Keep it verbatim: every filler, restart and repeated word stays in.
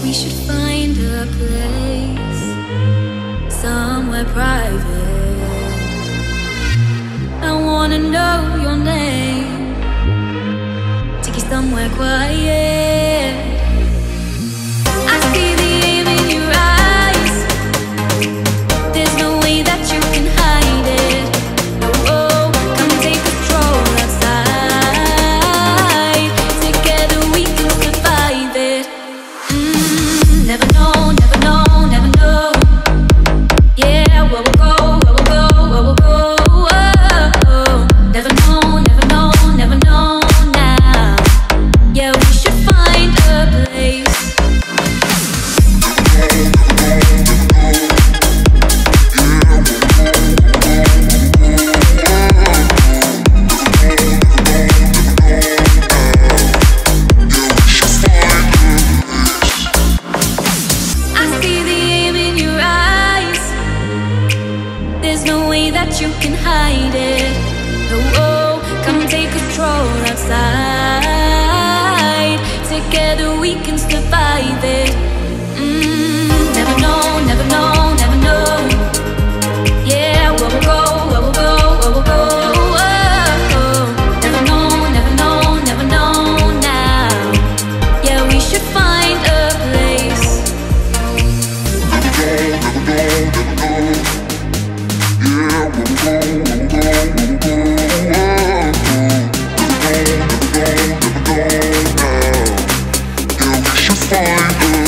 we should find a place somewhere private. I wanna know your name. Take you somewhere quiet. I see the aim in your eyes. There's no way that you can hide it. No, oh, come take control outside. Together we can survive it. Mm, never know, never know, never know. Yeah, where we'll go, where we'll go, where we'll go. Oh, never know, never know, never know now. Yeah, we should find a place. I see the aim in your eyes. There's no way that you can hide it. No, oh, come take control outside. Together we can survive it. Mm, never know, never know, never know. Yeah, where we'll go, where we'll go, where we'll go. Oh, never know, never know, never know now. Yeah, we should find a place. Find